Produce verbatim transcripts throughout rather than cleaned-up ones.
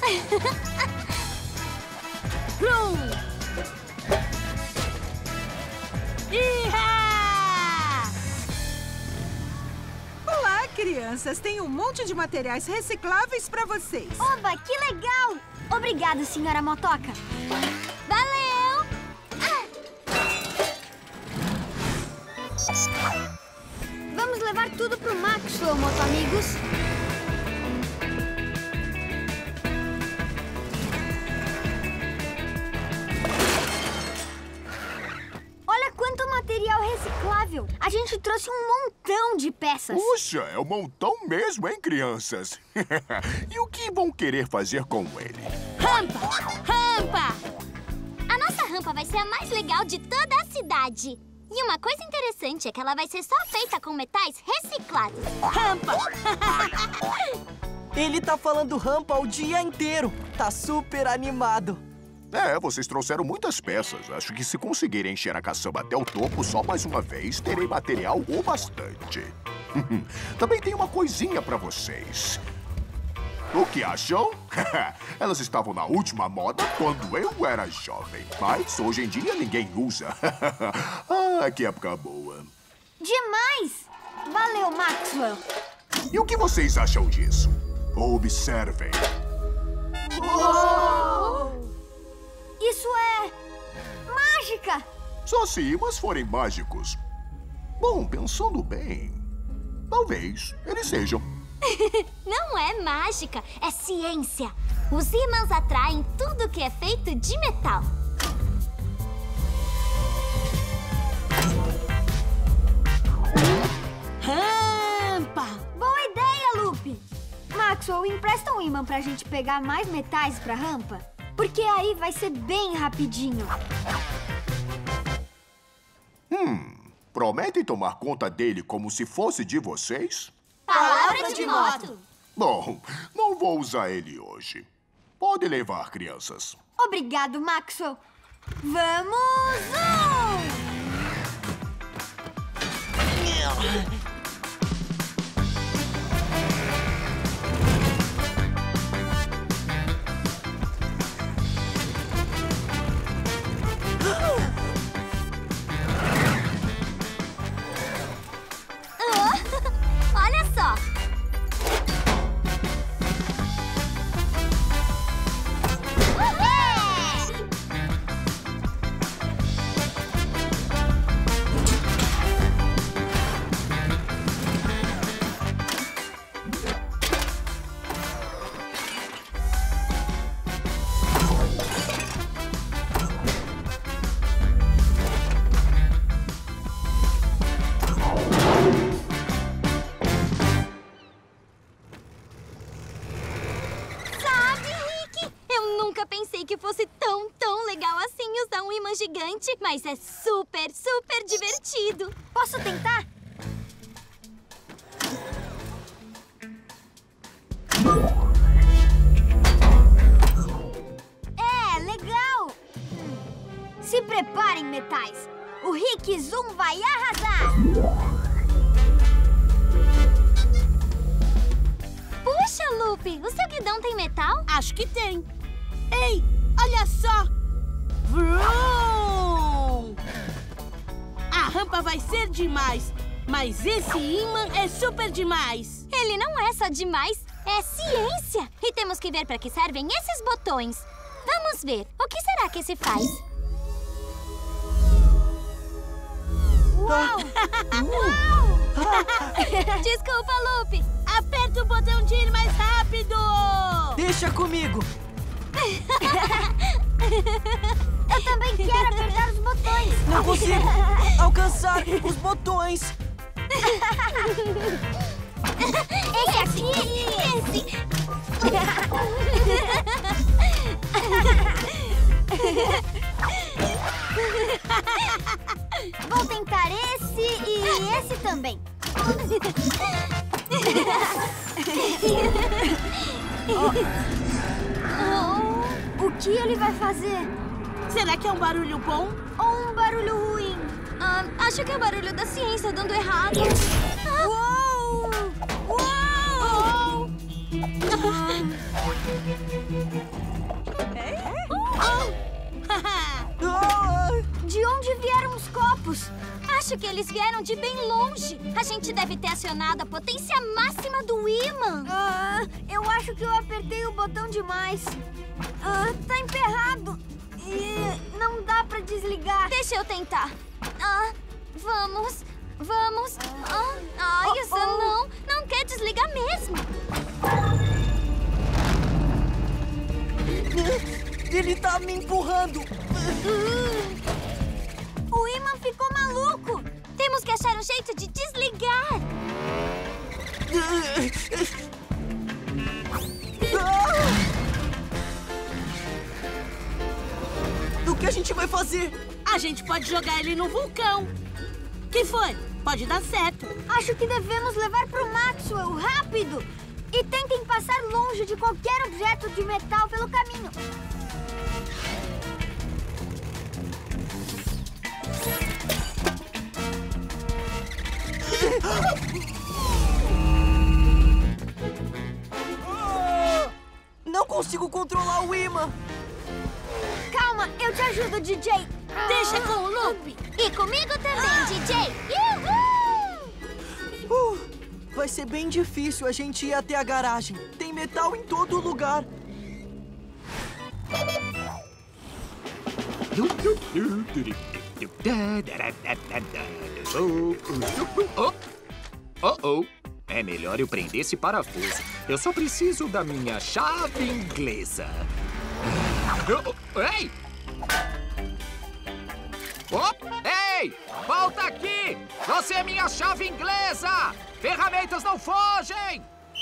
Plum! Ihá! Olá, crianças. Tem um monte de materiais recicláveis para vocês. Oba, que legal! Obrigado, senhora Motoca. Valeu! Ah! Vamos levar tudo pro Maxwell, moto-amigos. Olha quanto material reciclável. A gente trouxe um montão de peças. Puxa, é um montão mesmo, hein, crianças? E o que vão querer fazer com ele? Rampa! Rampa! A nossa rampa vai ser a mais legal de toda a cidade. E uma coisa interessante é que ela vai ser só feita com metais reciclados. Rampa! Ele tá falando rampa o dia inteiro. Tá super animado. É, vocês trouxeram muitas peças. Acho que se conseguirem encher a caçamba até o topo só mais uma vez, terei material o bastante. Também tem uma coisinha pra vocês. O que acham? Elas estavam na última moda quando eu era jovem. Mas hoje em dia ninguém usa. Ah, que época boa. Demais! Valeu, Maxwell. E o que vocês acham disso? Observem. Uou! Isso é... mágica! Só se imãs forem mágicos. Bom, pensando bem, talvez eles sejam. Não é mágica, é ciência. Os ímãs atraem tudo que é feito de metal. Rampa! Boa ideia, Lupe! Maxwell, empresta um ímã pra gente pegar mais metais pra rampa? Porque aí vai ser bem rapidinho. Hum, prometem tomar conta dele como se fosse de vocês? Palavra de moto. Bom, não vou usar ele hoje. Pode levar, crianças. Obrigado, Maxwell. Vamos! Um! Olha só! Que fosse tão, tão legal assim usar um imã gigante, mas é super, super divertido. Posso tentar? É, legal! Se preparem, metais. O Rick Zoom vai arrasar! Puxa, Lupe, o seu guidão tem metal? Acho que tem. Ei, olha só! Vroom! A rampa vai ser demais, mas esse imã é super demais. Ele não é só demais, é ciência. E temos que ver para que servem esses botões. Vamos ver, o que será que se faz? Uau! Uau! Desculpa, Lupe. Aperta o botão de ir mais rápido. Deixa comigo. Eu também quero apertar os botões. Não consigo alcançar os botões. Esse aqui e esse. Vou tentar esse e esse também. Oh. O que ele vai fazer? Será que é um barulho bom? Ou um barulho ruim? Ah, acho que é o barulho da ciência dando errado. Ah. Uou! Uou! Ah. acho que eles vieram de bem longe. A gente deve ter acionado a potência máxima do ímã. Ah, eu acho que eu apertei o botão demais. Ah, tá emperrado. E não dá pra desligar. Deixa eu tentar. Ah, vamos, vamos. Ah, ai, Oh, isso oh. não, não quer desligar mesmo. Ele tá me empurrando. O ímã ficou maluco. Temos que achar um jeito de desligar. O que a gente vai fazer? A gente pode jogar ele no vulcão. Que foi? Pode dar certo. Acho que devemos levar pro Maxwell, rápido! E tentem passar longe de qualquer objeto de metal pelo caminho. Não consigo controlar o ímã. Calma, eu te ajudo, D J. Deixa com o Loop. E comigo também, D J. Uhul! Uh, vai ser bem difícil a gente ir até a garagem. Tem metal em todo lugar. Oh, oh, oh. É melhor eu prender esse parafuso. Eu só preciso da minha chave inglesa. Oh, ei! Oh, ei! Volta aqui! Você é minha chave inglesa! Ferramentas não fogem!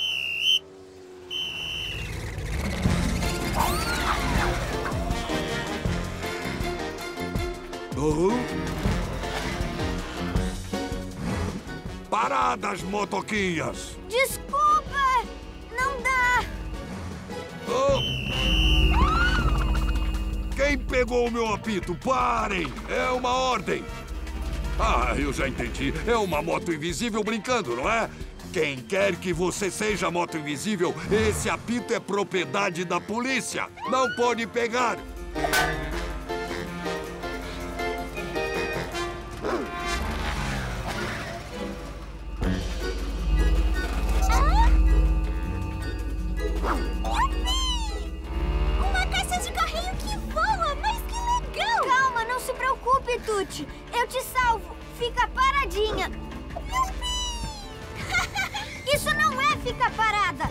Paradas, motoquinhas! Desculpa! Não dá! Oh! Quem pegou o meu apito? Parem! É uma ordem! Ah, eu já entendi. É uma moto invisível brincando, não é? Quem quer que você seja moto invisível, esse apito é propriedade da polícia. Não pode pegar. Uma caixa de correio que voa, mas que legal! Calma, não se preocupe, Tuti. Eu te salvo. Fica paradinha. Isso não é ficar parada.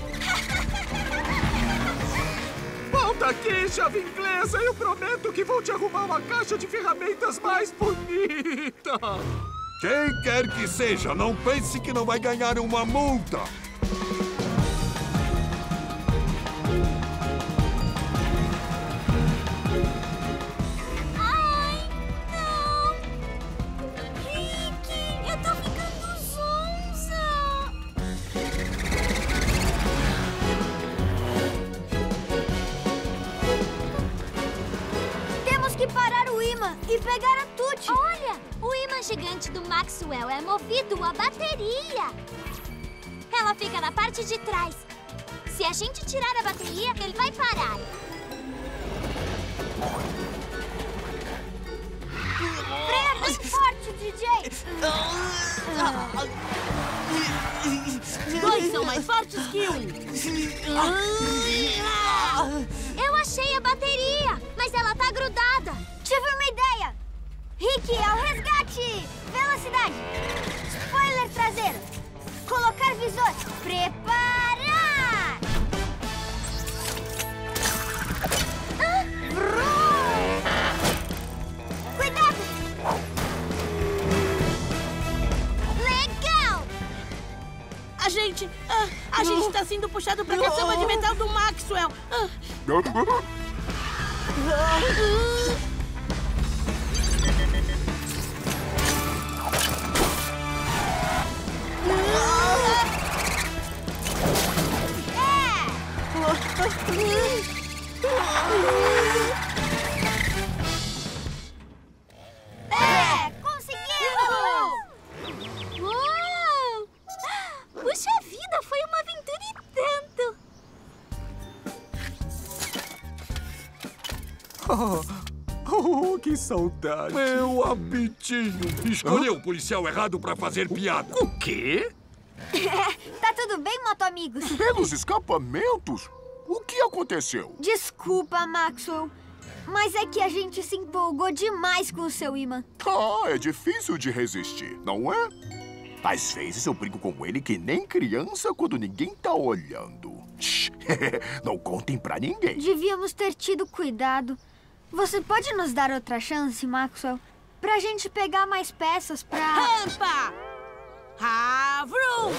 Volta aqui, chave inglesa! Eu prometo que vou te arrumar uma caixa de ferramentas mais bonita! Quem quer que seja, não pense que não vai ganhar uma multa. Ai, não! Rick, eu tô ficando zonza! Temos que parar o ímã e pegar a Tuti. Olha, o ímã gigante do Maxwell é movido a bateria. Ela fica na parte de trás. Se a gente tirar a bateria, ele vai parar. Freia bem forte, D J. Dois são mais fortes que um. Eu achei a bateria, mas ela tá grudada. Tive uma ideia. Rick, ao resgate. Velocidade. Spoiler traseiro. Colocar visor. Preparar. Ah, vrum. Cuidado. Legal! A gente... ah, a gente tá sendo puxado pra caçamba de metal do Maxwell. Ah, É, conseguimos. Uau! Puxa vida, foi uma aventura e tanto! Oh, que saudade. Meu apitinho. Escolheu o policial errado pra fazer piada. O quê? Tá tudo bem, moto-amigos? Pelos escapamentos? O que aconteceu? Desculpa, Maxwell. Mas é que a gente se empolgou demais com o seu imã. Ah, é difícil de resistir, não é? Às vezes eu brinco com ele que nem criança quando ninguém tá olhando. Shhh, não contem pra ninguém. Devíamos ter tido cuidado. Você pode nos dar outra chance, Maxwell? Pra gente pegar mais peças pra... Rampa! Havrum!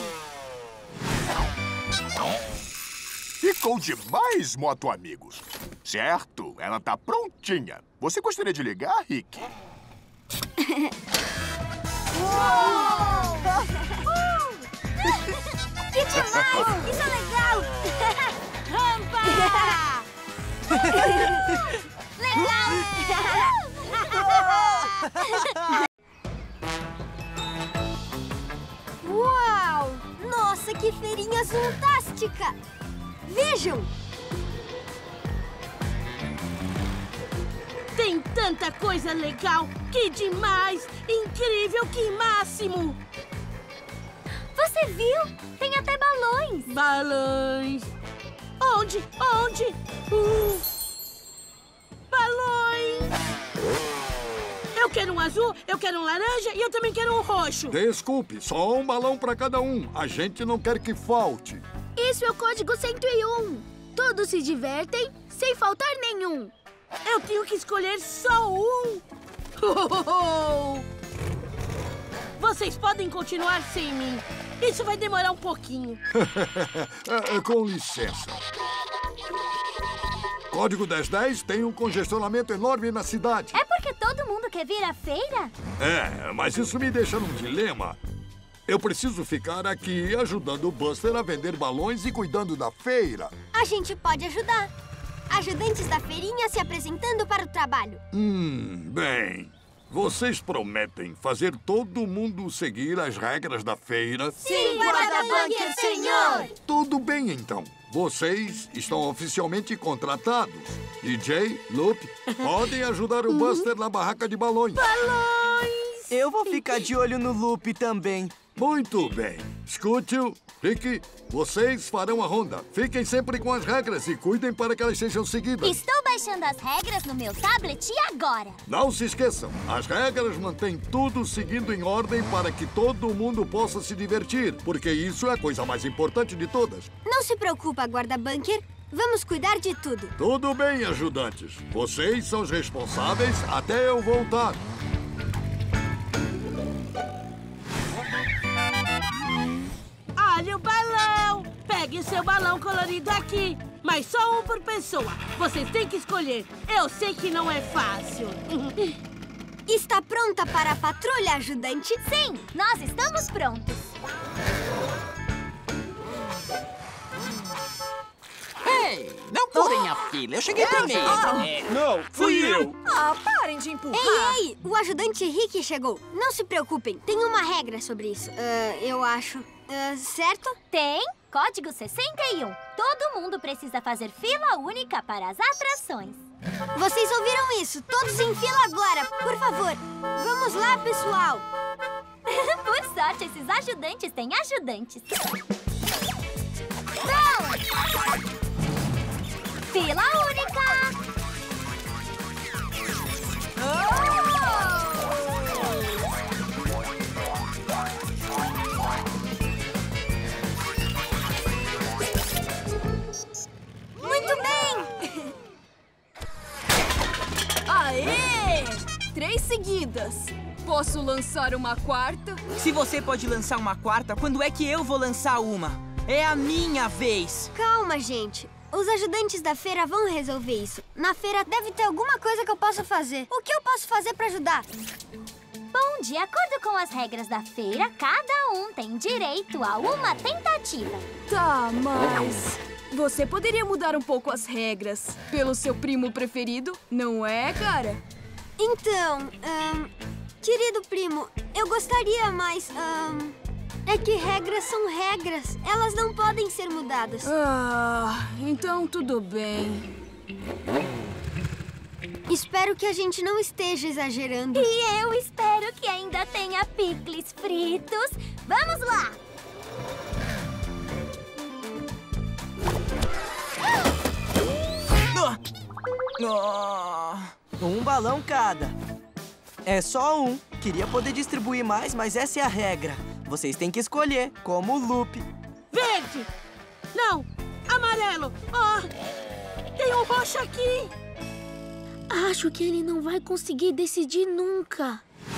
Ficou demais, moto-amigos. Certo, ela tá prontinha. Você gostaria de ligar, Rick? Uou! Que demais! Isso é legal! Rampa! Uau! Nossa, que feirinha fantástica! Vejam! Tem tanta coisa legal! Que demais! Incrível, que máximo! Você viu? Tem até balões. Balões! Onde? Onde? Uh, balões! Eu quero um azul, eu quero um laranja e eu também quero um roxo. Desculpe, só um balão pra cada um. A gente não quer que falte. Isso é o código cento e um. Todos se divertem sem faltar nenhum. Eu tenho que escolher só um. Vocês podem continuar sem mim. Isso vai demorar um pouquinho. é, é, com licença. Código dez dez tem um congestionamento enorme na cidade. É porque todo mundo quer vir à feira? É, mas isso me deixa num dilema. Eu preciso ficar aqui ajudando o Buster a vender balões e cuidando da feira. A gente pode ajudar. Ajudantes da feirinha se apresentando para o trabalho. Hum, bem... Vocês prometem fazer todo mundo seguir as regras da feira? Sim, guarda-bunker, senhor! Tudo bem, então. Vocês estão oficialmente contratados. D J, Loop, podem ajudar o Buster na barraca de balões. Balões! Eu vou ficar de olho no Loop também. Muito bem. Scootil, Rick, vocês farão a ronda. Fiquem sempre com as regras e cuidem para que elas sejam seguidas. Estou baixando as regras no meu tablet agora. Não se esqueçam, as regras mantêm tudo seguindo em ordem para que todo mundo possa se divertir, porque isso é a coisa mais importante de todas. Não se preocupa, guarda-bunker. Vamos cuidar de tudo. Tudo bem, ajudantes. Vocês são os responsáveis até eu voltar. Olha o balão! Pegue o seu balão colorido aqui. Mas só um por pessoa. Vocês têm que escolher. Eu sei que não é fácil. Está pronta para a patrulha, ajudante? Sim, nós estamos prontos. Ei, não pulem a fila. Eu cheguei primeiro. É. Não, fui eu. Ah, parem de empurrar. Ei, ei! O ajudante Rick chegou. Não se preocupem, tem uma regra sobre isso. Ah, eu acho. Ah, certo? Tem. Código sessenta e um. Todo mundo precisa fazer fila única para as atrações. Vocês ouviram isso? Todos em fila agora, por favor. Vamos lá, pessoal. Por sorte, esses ajudantes têm ajudantes. Vão! Fila única! Muito bem! Aê! Três seguidas. Posso lançar uma quarta? Se você pode lançar uma quarta, quando é que eu vou lançar uma? É a minha vez. Calma, gente. Os ajudantes da feira vão resolver isso. Na feira deve ter alguma coisa que eu possa fazer. O que eu posso fazer para ajudar? Bom, de acordo com as regras da feira, cada um tem direito a uma tentativa. Tá, mas... você poderia mudar um pouco as regras pelo seu primo preferido, não é, cara? Então, ahn, querido primo, eu gostaria, mas... ahn, é que regras são regras. Elas não podem ser mudadas. Ah, então tudo bem. Espero que a gente não esteja exagerando. E eu espero que ainda tenha picles fritos. Vamos lá! Oh, um balão cada. É só um. Queria poder distribuir mais, mas essa é a regra. Vocês têm que escolher, como o Loop. Verde! Não! Amarelo! Oh, tem um roxo aqui! Acho que ele não vai conseguir decidir nunca.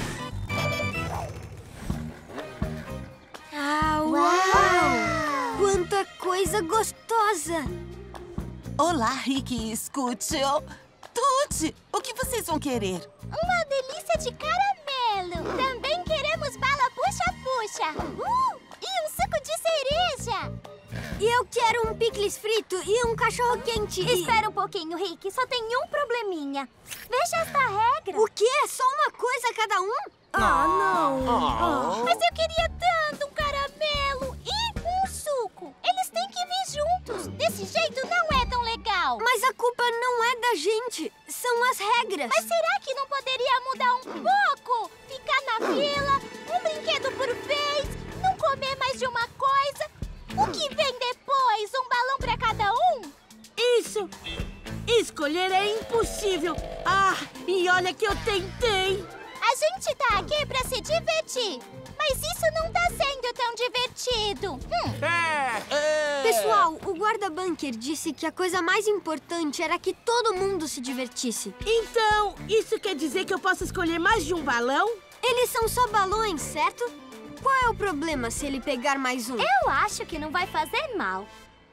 Ah, uau! Quanta coisa gostosa! Olá, Rick e Scoot. Tutti, o que vocês vão querer? Uma delícia de caramelo. Também queremos bala puxa-puxa. Uh, e um suco de cereja. E eu quero um picles frito e um cachorro-quente. E... Espera um pouquinho, Rick. Só tem um probleminha. Veja esta regra. O quê? Só uma coisa a cada um? Ah, não. Oh. Mas eu queria tanto um caramelo e um suco. Eles têm que vir juntos. Desse jeito não é tão legal. Mas a culpa não é da gente. São as regras. Mas será que não poderia mudar um pouco? Ficar na fila, um brinquedo por vez, não comer mais de uma coisa. O que vem depois? Um balão pra cada um? Isso! Escolher é impossível. Ah, e olha que eu tentei. A gente tá aqui pra se divertir. Mas isso não tá sendo tão divertido. Hum. É, é. Pessoal, o guarda-bunker disse que a coisa mais importante era que todo mundo se divertisse. Então, isso quer dizer que eu posso escolher mais de um balão? Eles são só balões, certo? Qual é o problema se ele pegar mais um? Eu acho que não vai fazer mal.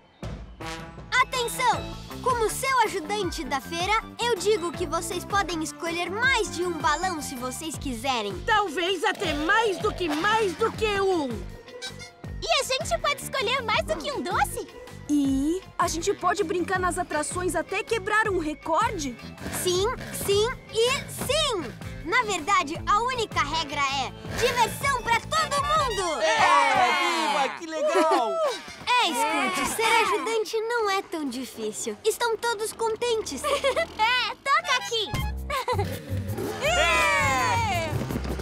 Atenção! Como seu ajudante da feira, eu digo que vocês podem escolher mais de um balão se vocês quiserem. Talvez até mais do que mais do que um. E a gente pode escolher mais do que um doce? E a gente pode brincar nas atrações até quebrar um recorde? Sim, sim e sim! Na verdade, a única regra é diversão pra todo mundo! É, viva, que legal! É, Scoot, ser ajudante não é tão difícil. Estão todos contentes. É, toca aqui! É!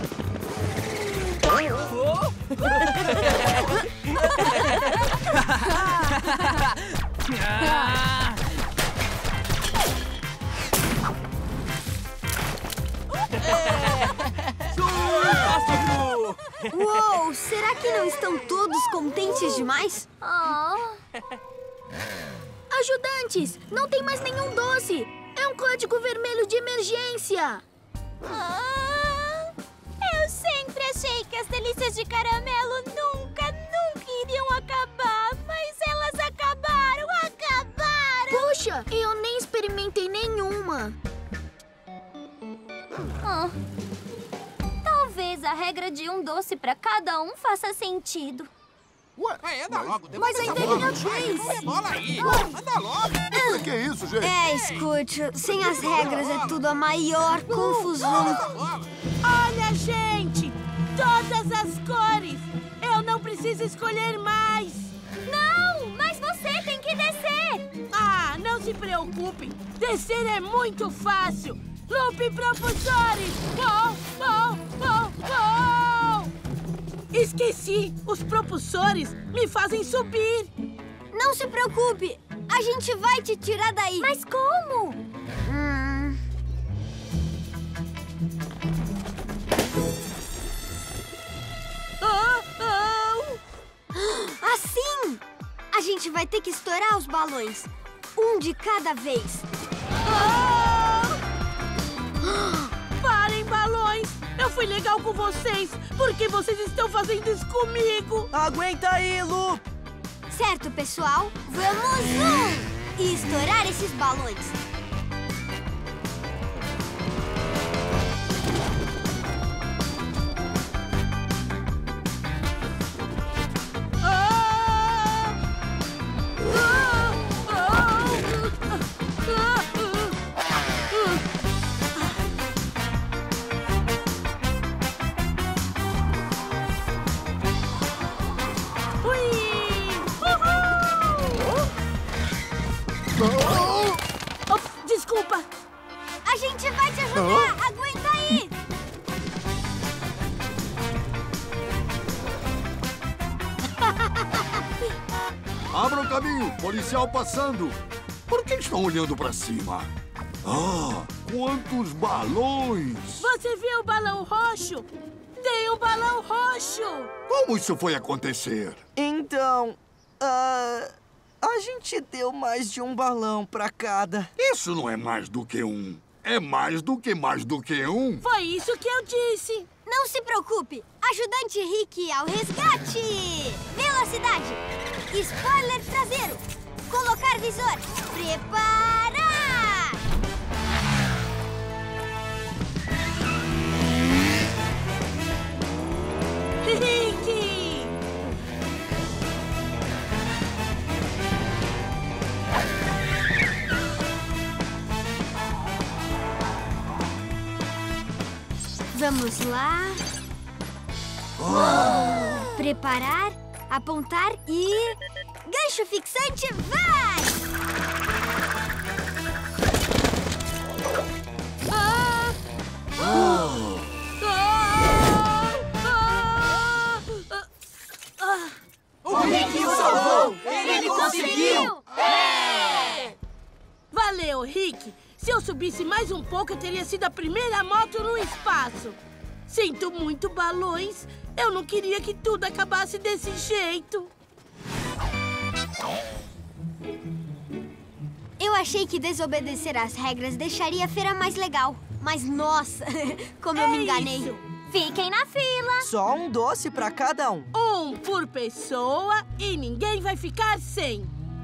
Uou, será que não estão todos contentes demais? Oh. Ajudantes, não tem mais nenhum doce. É um código vermelho de emergência. Ah, eu sempre achei que as delícias de caramelo nunca, nunca iriam acabar. Mas elas acabaram, acabaram. Puxa, eu nem experimentei nenhuma. Oh. Talvez a regra de um doce pra cada um faça sentido. Ué, é, anda logo. Mas ainda tem a vez. Bola aí. Anda logo. O que é isso, gente? É, Scoot, sem as regras é tudo a maior confusão. Olha, gente! Todas as cores! Eu não preciso escolher mais! Não, mas você tem que descer! Ah, não se preocupem! Descer é muito fácil! Loop propulsores! Oh, oh, oh, oh! Esqueci! Os propulsores me fazem subir! Não se preocupe! A gente vai te tirar daí! Mas como? Hum... Oh, oh. Assim! A gente vai ter que estourar os balões. Um de cada vez. Oh! Parem, balões! Eu fui legal com vocês! Por que vocês estão fazendo isso comigo? Aguenta aí, Lu! Certo, pessoal? Vamos um! E estourar esses balões. Oh, desculpa! A gente vai te ajudar! Ah? Aguenta aí! Abra o caminho, policial passando. Por que estão olhando pra cima? Ah, quantos balões! Você viu o balão roxo? Tem um balão roxo! Como isso foi acontecer? Então, uh, a gente deu mais de um balão pra cada. Isso não é mais do que um. É mais do que mais do que um. Foi isso que eu disse. Não se preocupe. Ajudante Rick ao resgate. Velocidade. Spoiler traseiro. Colocar visor. Preparar! Rick! Vamos lá. Oh. Preparar, apontar e... gancho fixante, vai! Ah! Oh. Ah! Ah! Ah! O Rick o salvou! Ele conseguiu! É! Valeu, Rick! Se eu subisse mais um pouco, eu teria sido a primeira moto no espaço. Sinto muito, balões. Eu não queria que tudo acabasse desse jeito. Eu achei que desobedecer às regras deixaria a feira mais legal. Mas, nossa, como é eu me enganei. Isso. Fiquem na fila. Só um doce pra cada um. Um por pessoa e ninguém vai ficar sem.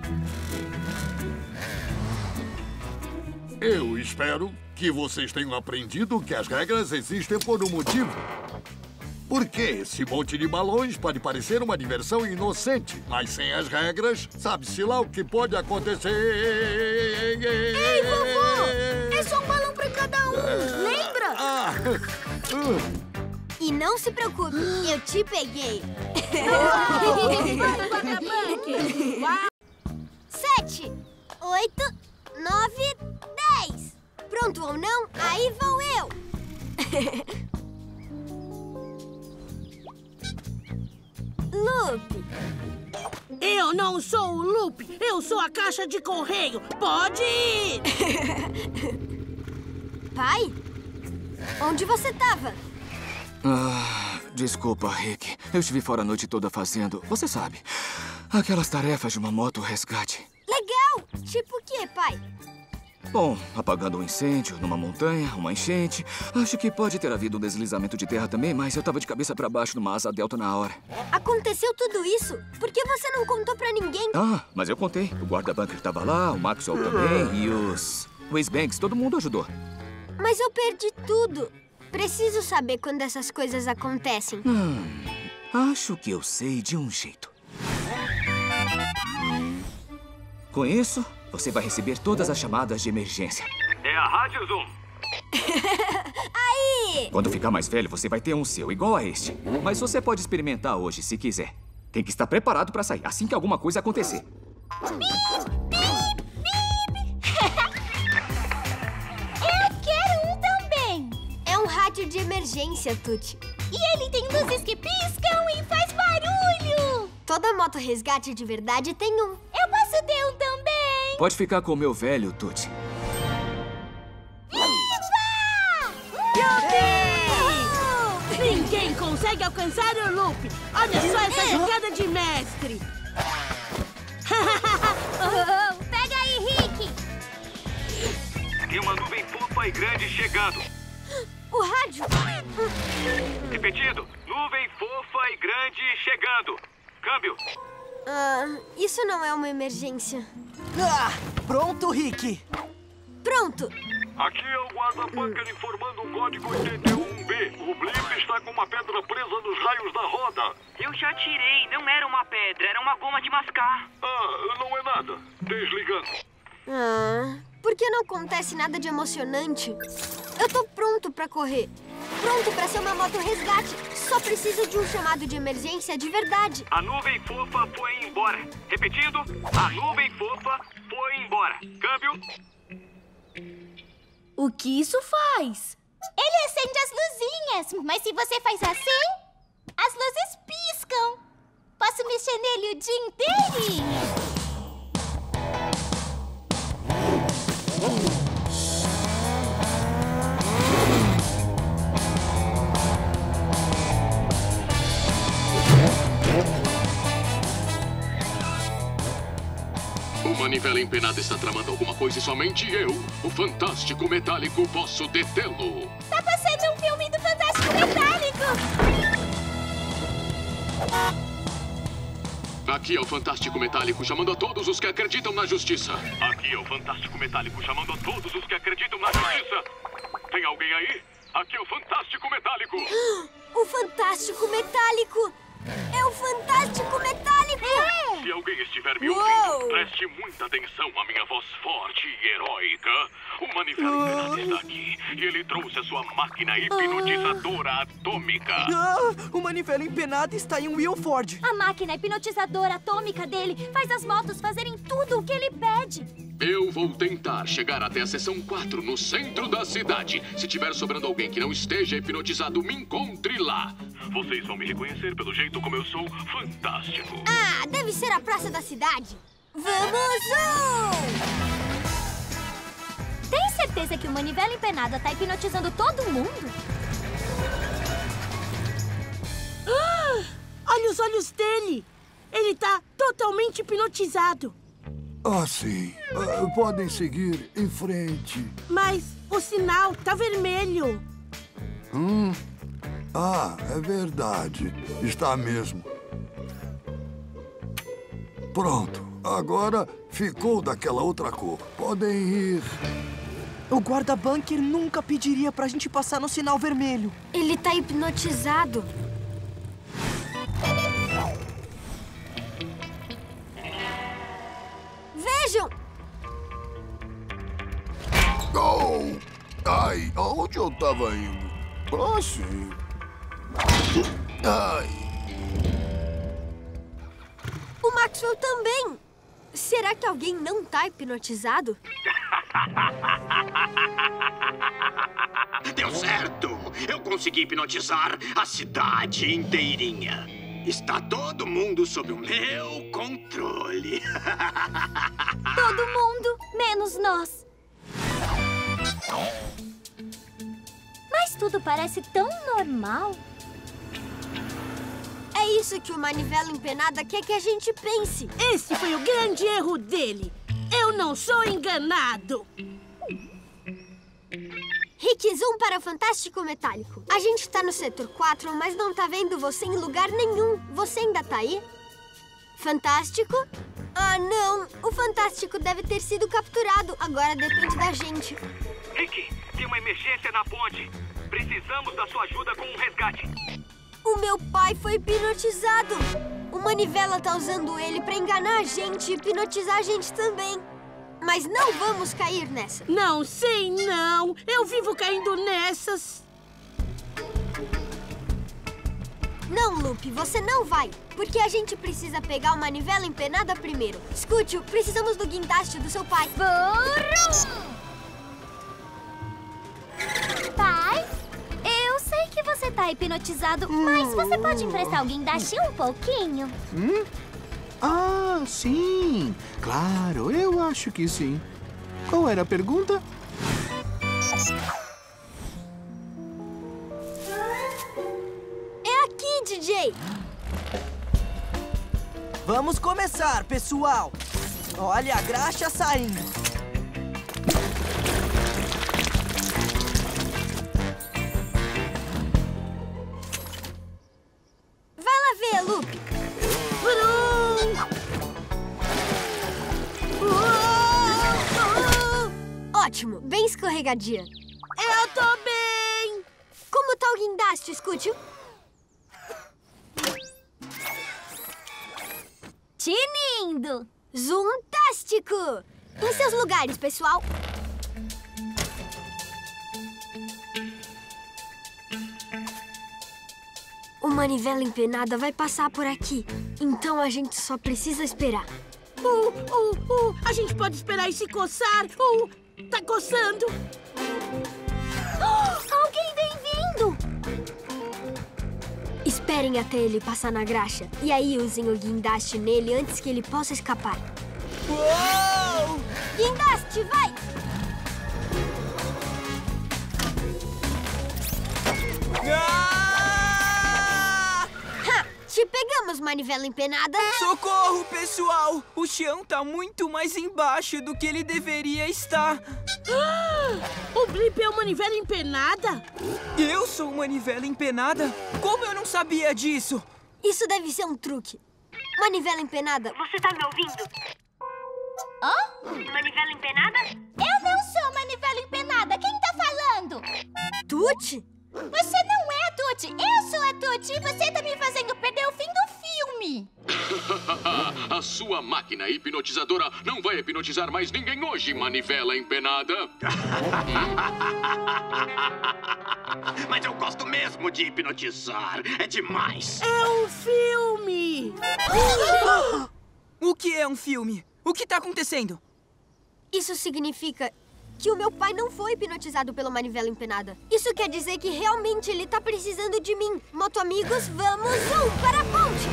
Eu espero que vocês tenham aprendido que as regras existem por um motivo. Porque esse monte de balões pode parecer uma diversão inocente, mas sem as regras, sabe-se lá o que pode acontecer. Ei, vovô! É só um balão pra cada um, lembra? Ah. E não se preocupe, eu te peguei. Sete, oito, nove, dez. Pronto ou não? Aí vou eu. Loop. Eu não sou o Loop, eu sou a caixa de correio. Pode ir! Pai? Onde você tava? Ah, desculpa, Rick. Eu estive fora a noite toda fazendo, você sabe, aquelas tarefas de uma moto resgate. Legal! Tipo o quê, pai? Bom, apagando um incêndio numa montanha, uma enchente. Acho que pode ter havido um deslizamento de terra também, mas eu tava de cabeça pra baixo numa asa delta na hora. Aconteceu tudo isso? Por que você não contou pra ninguém? Ah, mas eu contei. O guarda-bunker tava lá, o Maxwell também e os... Whiz Banks, todo mundo ajudou. Mas eu perdi tudo. Preciso saber quando essas coisas acontecem. Hum, acho que eu sei de um jeito. Com isso, você vai receber todas as chamadas de emergência. É a Rádio Zoom. Aí! Quando ficar mais velho, você vai ter um seu, igual a este. Mas você pode experimentar hoje, se quiser. Tem que estar preparado para sair, assim que alguma coisa acontecer. Bip, bip, bip. Eu quero um também. É um rádio de emergência, Tuti. E ele tem luzes que piscam e faz barulho. Toda moto resgate de verdade tem um. Eu posso ter um também. Pode ficar com o meu velho, Tuti. Yupi! Ninguém consegue alcançar o Loop. Olha só essa jogada de mestre. Pega aí, Rick. Tem uma nuvem fofa e grande chegando. O rádio. Repetindo. Nuvem fofa e grande chegando. Câmbio. Ah, isso não é uma emergência. Ah, pronto, Rick. Pronto. Aqui é o guarda-bunker informando o código oitenta e um B. O Blip está com uma pedra presa nos raios da roda. Eu já tirei, não era uma pedra, era uma goma de mascar. Ah, não é nada. Desligando. Ah, por que não acontece nada de emocionante? Eu tô pronto pra correr. Pronto pra ser uma moto resgate. Só preciso de um chamado de emergência de verdade. A nuvem fofa foi embora. Repetindo, a nuvem fofa foi embora. Câmbio. O que isso faz? Ele acende as luzinhas, mas se você faz assim, as luzes piscam. Posso mexer nele o dia inteirinho. O Manivela Empenada está tramando alguma coisa e somente eu, o Fantástico Metálico, posso detê-lo. Tá passando um filme do Fantástico Metálico! Aqui é o Fantástico Metálico chamando a todos os que acreditam na justiça. Aqui é o Fantástico Metálico chamando a todos os que acreditam na justiça. Tem alguém aí? Aqui é o Fantástico Metálico. O Fantástico Metálico! É o Fantástico Metálico! É. Se alguém estiver me Uou. ouvindo, preste muita atenção à minha voz forte e heróica. O Manivela Empenada está aqui e ele trouxe a sua máquina hipnotizadora atômica. Ah, o Manivela Empenada está em Wilford. A máquina hipnotizadora atômica dele faz as motos fazerem tudo o que ele pede. Eu vou tentar chegar até a seção quatro, no centro da cidade. Se tiver sobrando alguém que não esteja hipnotizado, me encontre lá. Vocês vão me reconhecer pelo jeito como eu sou fantástico. Ah, deve ser a praça da cidade. Vamos, Zoom! Tem certeza que o Manivela Empenada tá hipnotizando todo mundo? Ah, olha os olhos dele! Ele tá totalmente hipnotizado. Ah, sim. Ah, podem seguir em frente. Mas o sinal tá vermelho. Hum? Ah, é verdade. Está mesmo. Pronto. Agora ficou daquela outra cor. Podem ir. O guarda-bunker nunca pediria pra gente passar no sinal vermelho. Ele tá hipnotizado. Vejam! Oh! Ai, aonde eu tava indo? Ah, sim. Ai. O Maxwell também. Será que alguém não tá hipnotizado? Deu certo! Eu consegui hipnotizar a cidade inteirinha. Está todo mundo sob o meu controle. Todo mundo, menos nós. Mas tudo parece tão normal. É isso que o Manivela Empenada quer que a gente pense. Esse foi o grande erro dele. Eu não sou enganado. Rick, zoom para o Fantástico Metálico. A gente tá no setor quatro, mas não tá vendo você em lugar nenhum. Você ainda tá aí? Fantástico? Ah, não. O Fantástico deve ter sido capturado. Agora depende da gente. Rick, tem uma emergência na ponte. Precisamos da sua ajuda com um resgate. O meu pai foi hipnotizado. O Manivela tá usando ele pra enganar a gente e hipnotizar a gente também. Mas não vamos cair nessa. Não sei, não. Eu vivo caindo nessas. Não, Lupe, você não vai. Porque a gente precisa pegar o Manivela Empenada primeiro. Escute, precisamos do guindaste do seu pai. Burro! Pai, eu sei que você tá hipnotizado, mas você pode emprestar o guindaste um pouquinho? Hum? Ah, sim. Claro, eu acho que sim. Qual era a pergunta? É aqui, D J. Vamos começar, pessoal. Olha a graxa saindo. Vai lá ver, Lupe. Ótimo, bem escorregadia. Eu tô bem. Como tá o guindaste, escute? Tinindo! Zuntástico! Em seus lugares, pessoal. O Manivela Empenada vai passar por aqui. Então a gente só precisa esperar. Uh, uh, uh, a gente pode esperar e se coçar. Uh, tá coçando. Alguém vem vindo! Esperem até ele passar na graxa. E aí usem o guindaste nele antes que ele possa escapar. Uou! Guindaste, vai! Ah! Ha! Te pegamos, manivela empenada! Socorro, pessoal! O chão tá muito mais embaixo do que ele deveria estar. Ah, o Blip é uma manivela empenada? Eu sou manivela empenada? Como eu não sabia disso? Isso deve ser um truque. Manivela empenada, você tá me ouvindo? Hã? Manivela empenada? Eu não sou manivela empenada. Quem tá falando? Tuti? Você não é a Tuti. Eu sou a Tuti e você tá me fazendo perder o fim do filme. A sua máquina hipnotizadora não vai hipnotizar mais ninguém hoje, manivela empenada. Mas eu gosto mesmo de hipnotizar. É demais. É um filme! O que é um filme? O que tá acontecendo? Isso significa que o meu pai não foi hipnotizado pela manivela empenada. Isso quer dizer que realmente ele tá precisando de mim. Moto amigos, vamos um para a ponte!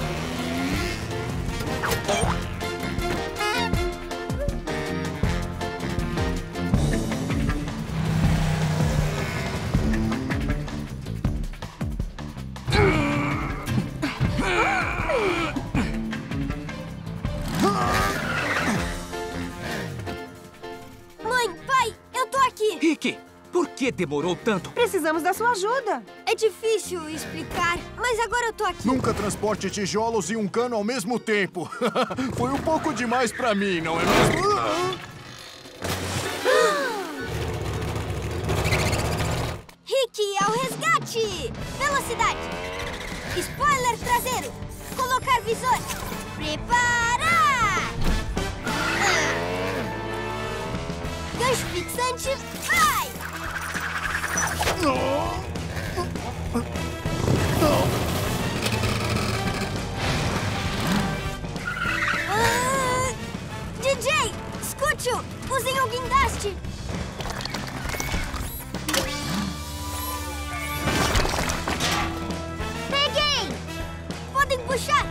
Mãe, pai, eu tô aqui! Rick, por que demorou tanto? Precisamos da sua ajuda. É difícil explicar, mas agora eu tô aqui. Nunca transporte tijolos e um cano ao mesmo tempo. Foi um pouco demais pra mim, não é mesmo? Rick, ao resgate! Velocidade! Spoiler traseiro! Colocar visor! Preparar! Gancho fixante, vai! Ah, D J, escute-o! Usem o guindaste! Peguei! Podem puxar!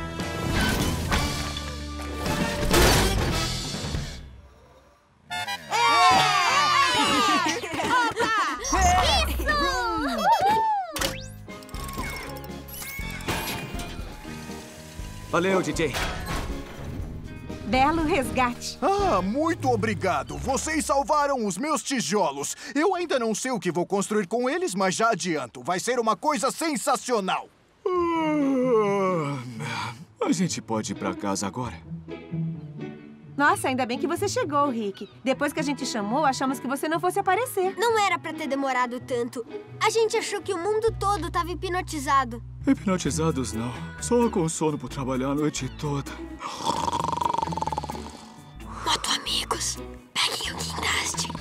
Valeu, D J. Belo resgate. Ah, muito obrigado. Vocês salvaram os meus tijolos. Eu ainda não sei o que vou construir com eles, mas já adianto. Vai ser uma coisa sensacional. Ah, a gente pode ir pra casa agora? Nossa, ainda bem que você chegou, Rick. Depois que a gente chamou, achamos que você não fosse aparecer. Não era pra ter demorado tanto. A gente achou que o mundo todo estava hipnotizado. Hipnotizados não. Só com sono por trabalhar a noite toda. Moto amigos, peguem o guindaste.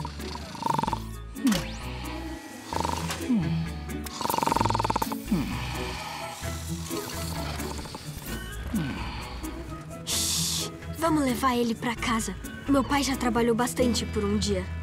Shhh, vamos levar ele pra casa. Meu pai já trabalhou bastante por um dia.